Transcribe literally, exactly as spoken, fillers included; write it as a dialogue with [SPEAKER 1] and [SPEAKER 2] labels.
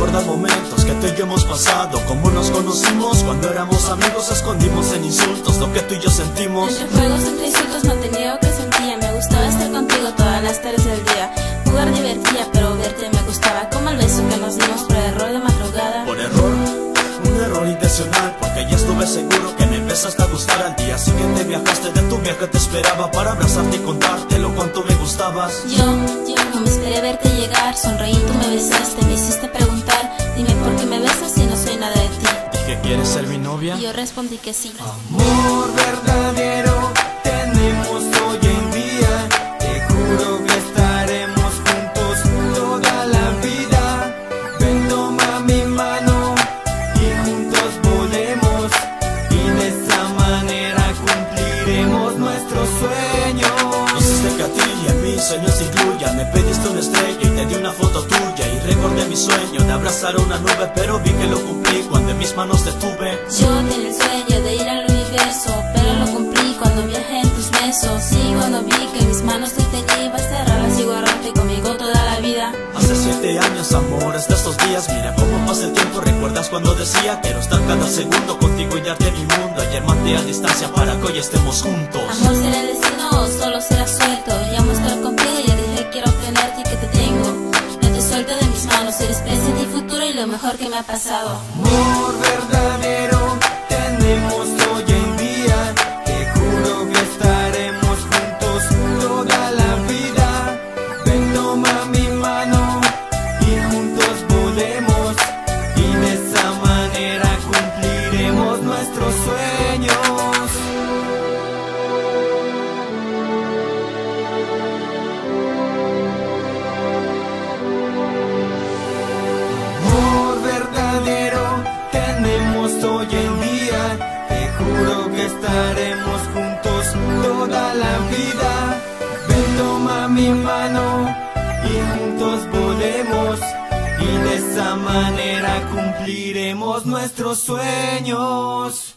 [SPEAKER 1] recordar momentos que tú y yo hemos pasado, cómo nos conocimos cuando éramos amigos, escondimos en insultos lo que tú y yo sentimos.
[SPEAKER 2] Entre juegos, entre insultos, no tenía lo que sentía. Me gustaba estar contigo todas las tardes del día. Jugar divertía, pero verte me gustaba, como el beso que nos dimos por error de madrugada.
[SPEAKER 1] Por error, un error intencional, porque ya estuve seguro que me empezaste a gustar. Al día siguiente viajaste, de tu viaje te esperaba para abrazarte y contarte lo cuánto me gustabas.
[SPEAKER 2] Yo, yo no me esperé verte llegar, sonreí, tú me besaste, me hiciste preguntar, dime por qué me besas si no soy nada de ti.
[SPEAKER 1] Dije, ¿quieres ser mi novia?
[SPEAKER 2] Y yo respondí que sí.
[SPEAKER 3] Amor verdadero tenemos hoy en día, te juro que estaremos juntos toda la vida. Ven, toma mi mano y juntos volemos, y de esa manera cumpliremos nuestros sueños.
[SPEAKER 1] Hiciste que a ti y a mí sueños se incluya. Me pediste una estrella y te di una foto tuya, y recordé mi sueño de abrazar a una nube, pero vi que lo cumplí cuando en mis manos te tuve.
[SPEAKER 2] Yo tenía el sueño de ir al universo, pero lo cumplí cuando viajé en tus besos. Y cuando vi que en mis manos te tenía, iba a cerrarlas y guardarte conmigo toda la vida.
[SPEAKER 1] Hace siete años, amores de estos días, mira cómo pasa el tiempo. ¿Recuerdas cuando decía quiero estar cada segundo contigo y darte mi mundo? Ayer mandé a distancia para que hoy estemos juntos.
[SPEAKER 2] Amor será el destino o solo será suelto. Llamo a estar contigo y ya dije quiero tenerte y que te tengo. No te suelto de mis manos, eres presente y futuro y lo mejor que me ha pasado.
[SPEAKER 3] Amor verdadero tenemos hoy en día, te juro que estaremos juntos toda la vida. Ven, toma mi mano y juntos volemos, y de esa manera cumpliremos nuestros sueños. Amor verdadero tenemos hoy en día, te juro que estaremos juntos toda la vida. Ven, toma mi mano y juntos volemos, y de esa manera cumpliremos nuestros sueños.